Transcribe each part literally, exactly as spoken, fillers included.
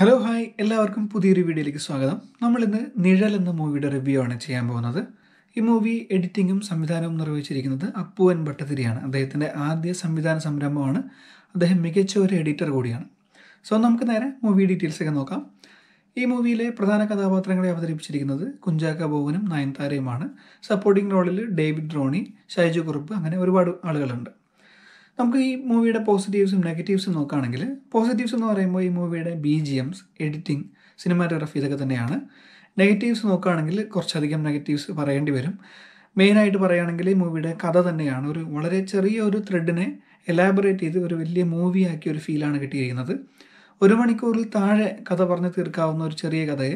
Hello hi എല്ലാവർക്കും പുതിയൊരു വീഡിയോയിലേക്ക് സ്വാഗതം. നമ്മളിന്ന് നിഴൽ എന്ന മൂവിയുടെ റിവ്യൂ ആണ് ചെയ്യാൻ പോകുന്നത്. ഈ മൂവി എഡിറ്റിങ്ങും സംവിധാനവും നിർവഹിച്ചിരിക്കുന്നത് അപ്പു എൻ ഭട്ടതിരിയാണ്. അദ്ദേഹത്തിൻ്റെ ആദ്യ സംവിധാന സംരംഭമാണ്. അദ്ദേഹം മികച്ച ഒരു എഡിറ്റർ കൂടിയാണ്. സോ നമുക്ക് നേരെ മൂവി ഡീറ്റെയിൽസൊക്കെ നോക്കാം. ഈ മൂവിയിലെ പ്രധാന കഥാപാത്രങ്ങളെ അവതരിപ്പിച്ചിരിക്കുന്നത് കുഞ്ചാക്കോ ബോബനും നയൻതാരയുമാണ്. സപ്പോർട്ടിംഗ് റോളിൽ ഡേവിഡ്, റോണി, സായിജു, കുറുപ്പ് അങ്ങനെ ഒരുപാട് ആളുകളുണ്ട്. നമുക്ക് ഈ മൂവിയുടെ പോസിറ്റീവ്സും നെഗറ്റീവ്സും നോക്കുകയാണെങ്കിൽ പോസിറ്റീവ്സ് എന്ന് പറയുമ്പോൾ ഈ മൂവിയുടെ B G Ms, editing, cinematography ഇതൊക്കെ തന്നെയാണ്. നെഗറ്റീവ്സ് നോക്കുകയാണെങ്കിൽ കുറച്ചധികം നെഗറ്റീവ്സ് പറയേണ്ടി വരും. മെയിനായിട്ട് പറയുകയാണെങ്കിൽ ഈ മൂവിയുടെ കഥ തന്നെയാണ്. ഒരു വളരെ ചെറിയ ഒരു ത്രെഡിനെ എലാബറേറ്റ് ചെയ്ത് ഒരു വലിയ മൂവിയാക്കിയ ഒരു ഫീലാണ് കിട്ടിയിരിക്കുന്നത്. ഒരു മണിക്കൂറിൽ താഴെ കഥ പറഞ്ഞ് തീർക്കാവുന്ന ഒരു ചെറിയ കഥയെ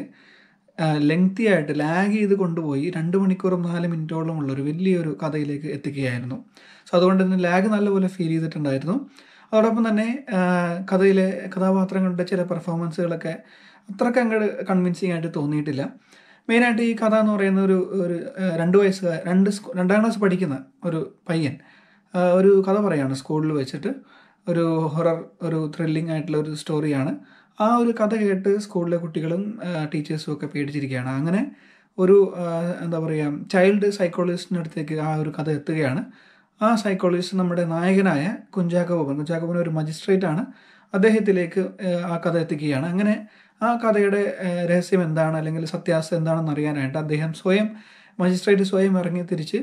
ലെങ്തി ആയിട്ട് ലാഗ് ചെയ്ത് കൊണ്ടുപോയി രണ്ട് മണിക്കൂറും നാല് മിനിറ്റോളം ഉള്ളൊരു വലിയൊരു കഥയിലേക്ക് എത്തിക്കുകയായിരുന്നു. സോ അതുകൊണ്ട് തന്നെ ലാഗ് നല്ലപോലെ ഫീൽ ചെയ്തിട്ടുണ്ടായിരുന്നു. അതോടൊപ്പം തന്നെ കഥയിലെ കഥാപാത്രങ്ങളുടെ ചില പെർഫോമൻസുകളൊക്കെ അത്രയ്ക്ക് അങ്ങോട്ട് കൺവിൻസിങ് ആയിട്ട് തോന്നിയിട്ടില്ല. മെയിനായിട്ട് ഈ കഥ എന്ന് പറയുന്ന ഒരു ഒരു രണ്ട് വയസ്സ് രണ്ട് രണ്ടാം ക്ലാസ് പഠിക്കുന്ന ഒരു പയ്യൻ ഒരു കഥ പറയാണ് സ്കൂളിൽ വെച്ചിട്ട്. ഒരു ഹൊറർ, ഒരു ത്രില്ലിംഗ് ആയിട്ടുള്ള ഒരു സ്റ്റോറിയാണ്. ആ ഒരു കഥ കേട്ട് സ്കൂളിലെ കുട്ടികളും ടീച്ചേഴ്സും ഒക്കെ പേടിച്ചിരിക്കുകയാണ്. അങ്ങനെ ഒരു എന്താ പറയുക ചൈൽഡ് സൈക്കോളജിസ്റ്റിൻ്റെ അടുത്തേക്ക് ആ ഒരു കഥ എത്തുകയാണ്. ആ സൈക്കോളജിസ്റ്റ് നമ്മുടെ നായകനായ കുഞ്ചാക്കോ ബോബൻ, കുഞ്ചാക്കോ ബോബൻ ഒരു മജിസ്ട്രേറ്റ് ആണ്, അദ്ദേഹത്തിലേക്ക് ആ കഥ എത്തിക്കുകയാണ്. അങ്ങനെ ആ കഥയുടെ രഹസ്യം എന്താണ് അല്ലെങ്കിൽ സത്യാവസ്ഥ എന്താണെന്ന് അറിയാനായിട്ട് അദ്ദേഹം സ്വയം മജിസ്ട്രേറ്റ് സ്വയം ഇറങ്ങി തിരിച്ച്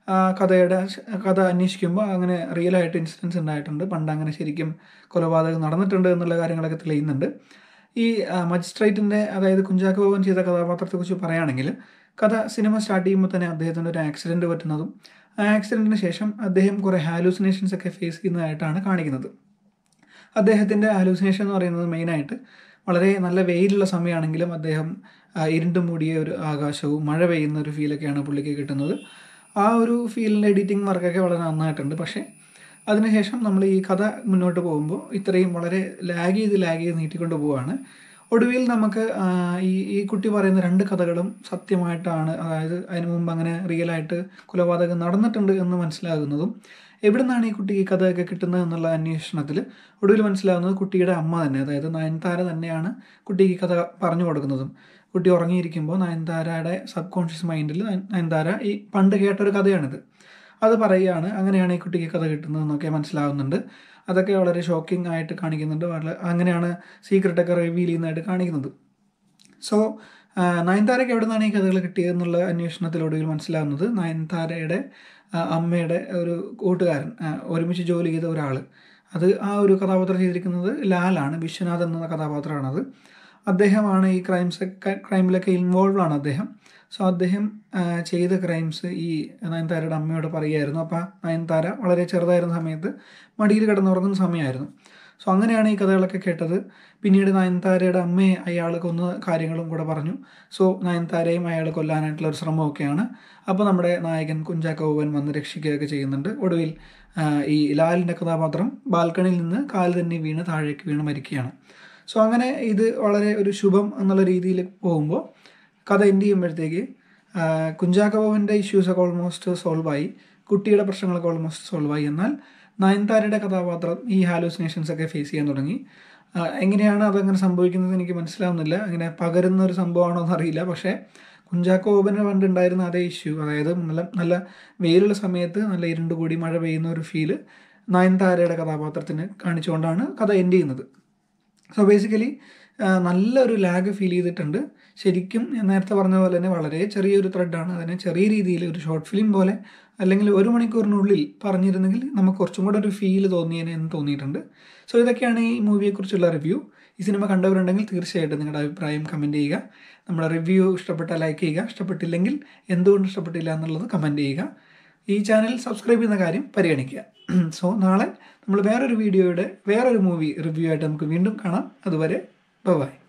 കഥയുടെ കഥ അന്വേഷിക്കുമ്പോൾ അങ്ങനെ റിയലായിട്ട് ഇൻസിഡൻസ് ഉണ്ടായിട്ടുണ്ട്, പണ്ട് അങ്ങനെ ശരിക്കും കൊലപാതകം നടന്നിട്ടുണ്ട് എന്നുള്ള കാര്യങ്ങളൊക്കെ തെളിയുന്നുണ്ട്. ഈ മജിസ്ട്രേറ്റിൻ്റെ അതായത് കുഞ്ചാക്കോ ബോബൻ ചെയ്ത കഥാപാത്രത്തെക്കുറിച്ച് പറയുകയാണെങ്കിൽ കഥ സിനിമ സ്റ്റാർട്ട് ചെയ്യുമ്പോൾ തന്നെ അദ്ദേഹത്തിൻ്റെ ഒരു ആക്സിഡൻറ്റ് പറ്റുന്നതും ആ ആക്സിഡൻറ്റിന് ശേഷം അദ്ദേഹം കുറേ ഹാലൂസിനേഷൻസ് ഒക്കെ ഫേസ് ചെയ്യുന്നതായിട്ടാണ് കാണിക്കുന്നത്. അദ്ദേഹത്തിൻ്റെ ഹാലൂസിനേഷൻ എന്ന് പറയുന്നത് മെയിനായിട്ട് വളരെ നല്ല വെയിലുള്ള സമയമാണെങ്കിലും അദ്ദേഹം ഇരുണ്ട് മൂടിയ ഒരു ആകാശവും മഴ പെയ്യുന്ന ഒരു ഫീലൊക്കെയാണ് പുള്ളിക്ക് കിട്ടുന്നത്. ആ ഒരു ഫീലിൻ്റെ എഡിറ്റിംഗ് വർക്കൊക്കെ വളരെ നന്നായിട്ടുണ്ട്. പക്ഷേ അതിനുശേഷം നമ്മൾ ഈ കഥ മുന്നോട്ട് പോകുമ്പോൾ ഇത്രയും വളരെ ലാഗ് ചെയ്ത് ലാഗ് ചെയ്ത് നീട്ടിക്കൊണ്ട് പോവുകയാണ്. ഒടുവിൽ നമുക്ക് ഈ ഈ കുട്ടി പറയുന്ന രണ്ട് കഥകളും സത്യമായിട്ടാണ്, അതായത് അതിന് മുമ്പ് അങ്ങനെ റിയലായിട്ട് കൊലപാതകം നടന്നിട്ടുണ്ട് എന്ന് മനസ്സിലാകുന്നതും എവിടെ നിന്നാണ് ഈ കുട്ടിക്ക് ഈ കഥയൊക്കെ കിട്ടുന്നത് എന്നുള്ള അന്വേഷണത്തിൽ ഒടുവിൽ മനസ്സിലാകുന്നത് കുട്ടിയുടെ അമ്മ തന്നെ, അതായത് നയൻതാര തന്നെയാണ് കുട്ടിക്ക് ഈ കഥ പറഞ്ഞു കൊടുക്കുന്നതും. കുട്ടി ഉറങ്ങിയിരിക്കുമ്പോൾ നയൻതാരയുടെ സബ് കോൺഷ്യസ് മൈൻഡിൽ നയൻതാര ഈ പണ്ട് കേട്ടൊരു കഥയാണിത്, അത് പറയുകയാണ്. അങ്ങനെയാണ് ഈ കുട്ടിക്ക് കഥ കിട്ടുന്നതെന്നൊക്കെ മനസ്സിലാവുന്നുണ്ട്. അതൊക്കെ വളരെ ഷോക്കിംഗ് ആയിട്ട് കാണിക്കുന്നുണ്ട്. വളരെ അങ്ങനെയാണ് സീക്രട്ടൊക്കെ റിവീൽ ചെയ്യുന്നതായിട്ട് കാണിക്കുന്നത്. സോ നയൻതാരയ്ക്ക് എവിടെ നിന്നാണ് ഈ കഥകൾ കിട്ടിയതെന്നുള്ള അന്വേഷണത്തിലൊടുവിൽ മനസ്സിലാവുന്നത് നയൻതാരയുടെ അമ്മയുടെ ഒരു കൂട്ടുകാരൻ, ഒരുമിച്ച് ജോലി ചെയ്ത ഒരാൾ, അത് ആ ഒരു കഥാപാത്രം ചെയ്തിരിക്കുന്നത് ലാലാണ്, വിശ്വനാഥൻ എന്ന കഥാപാത്രമാണത്. അദ്ദേഹമാണ് ഈ ക്രൈംസൊക്കെ ക്രൈമിലൊക്കെ ഇൻവോൾവ് ആണ് അദ്ദേഹം. സോ അദ്ദേഹം ചെയ്ത ക്രൈംസ് ഈ നയൻതാരയുടെ അമ്മയോട് പറയുമായിരുന്നു. അപ്പോൾ നയൻതാര വളരെ ചെറുതായിരുന്ന സമയത്ത് മടിയിൽ കിടന്നുറങ്ങുന്ന സമയമായിരുന്നു. സോ അങ്ങനെയാണ് ഈ കഥകളൊക്കെ കേട്ടത്. പിന്നീട് നയൻതാരയുടെ അമ്മയെ അയാൾ കൊന്ന കാര്യങ്ങളും കൂടെ പറഞ്ഞു. സോ നയൻതാരയും അയാൾ കൊല്ലാനായിട്ടുള്ള ഒരു ശ്രമമൊക്കെയാണ്. അപ്പോൾ നമ്മുടെ നായകൻ കുഞ്ചാക്കോ ബോബൻ വന്ന് രക്ഷിക്കുകയൊക്കെ ചെയ്യുന്നുണ്ട്. ഒടുവിൽ ഈ ലാലിൻ്റെ കഥാപാത്രം ബാൽക്കണിയിൽ നിന്ന് കാല് തന്നെ വീണ് താഴേക്ക് വീണ് മരിക്കുകയാണ്. സോ അങ്ങനെ ഇത് വളരെ ഒരു ശുഭം എന്നുള്ള രീതിയിൽ പോകുമ്പോൾ കഥ എൻഡ് ചെയ്യുമ്പോഴത്തേക്ക് കുഞ്ചാക്കോ ബോബൻ്റെ ഇഷ്യൂസൊക്കെ ഓൾമോസ്റ്റ് സോൾവ് ആയി, കുട്ടിയുടെ പ്രശ്നങ്ങളൊക്കെ ഓൾമോസ്റ്റ് സോൾവ് ആയി. എന്നാൽ നയൻതാരയുടെ കഥാപാത്രം ഈ ഹാലൂസിനേഷൻസ് ഒക്കെ ഫേസ് ചെയ്യാൻ തുടങ്ങി. എങ്ങനെയാണ് അതങ്ങനെ സംഭവിക്കുന്നത് എനിക്ക് മനസ്സിലാവുന്നില്ല. അങ്ങനെ പകരുന്ന ഒരു സംഭവമാണോ എന്നറിയില്ല. പക്ഷേ കുഞ്ചാക്കോ ബോബന് പണ്ടുണ്ടായിരുന്ന അതേ ഇഷ്യൂ, അതായത് നല്ല നല്ല വെയിലുള്ള സമയത്ത് നല്ല ഇരുണ്ട് കൂടി മഴ പെയ്യുന്ന ഒരു ഫീല് നയൻതാരയുടെ കഥാപാത്രത്തിന് കാണിച്ചുകൊണ്ടാണ് കഥ എൻഡ് ചെയ്യുന്നത്. സോ ബേസിക്കലി നല്ലൊരു ലാഗ് ഫീൽ ചെയ്തിട്ടുണ്ട്. ശരിക്കും ഞാൻ നേരത്തെ പറഞ്ഞ പോലെ തന്നെ വളരെ ചെറിയൊരു ത്രെഡാണ്. അതിനെ ചെറിയ രീതിയിൽ ഒരു ഷോർട്ട് ഫിലിം പോലെ അല്ലെങ്കിൽ ഒരു മണിക്കൂറിനുള്ളിൽ പറഞ്ഞിരുന്നെങ്കിൽ നമുക്ക് കുറച്ചും കൂടെ ഒരു ഫീല് തോന്നിയേനെ എന്ന് തോന്നിയിട്ടുണ്ട്. സോ ഇതൊക്കെയാണ് ഈ മൂവിയെക്കുറിച്ചുള്ള റിവ്യൂ. ഈ സിനിമ കണ്ടവരുണ്ടെങ്കിൽ തീർച്ചയായിട്ടും നിങ്ങളുടെ അഭിപ്രായം കമൻറ്റ് ചെയ്യുക. നമ്മുടെ റിവ്യൂ ഇഷ്ടപ്പെട്ടാൽ ലൈക്ക് ചെയ്യുക, ഇഷ്ടപ്പെട്ടില്ലെങ്കിൽ എന്തുകൊണ്ട് ഇഷ്ടപ്പെട്ടില്ല എന്നുള്ളത് കമൻറ്റ് ചെയ്യുക. ഈ ചാനൽ സബ്സ്ക്രൈബ് ചെയ്യുന്ന കാര്യം പരിഗണിക്കുക. സോ നാളെ നമ്മൾ വേറൊരു വീഡിയോയുടെ വേറൊരു മൂവി റിവ്യൂ ആയിട്ട് നമുക്ക് വീണ്ടും കാണാം. അതുവരെ ബൈ.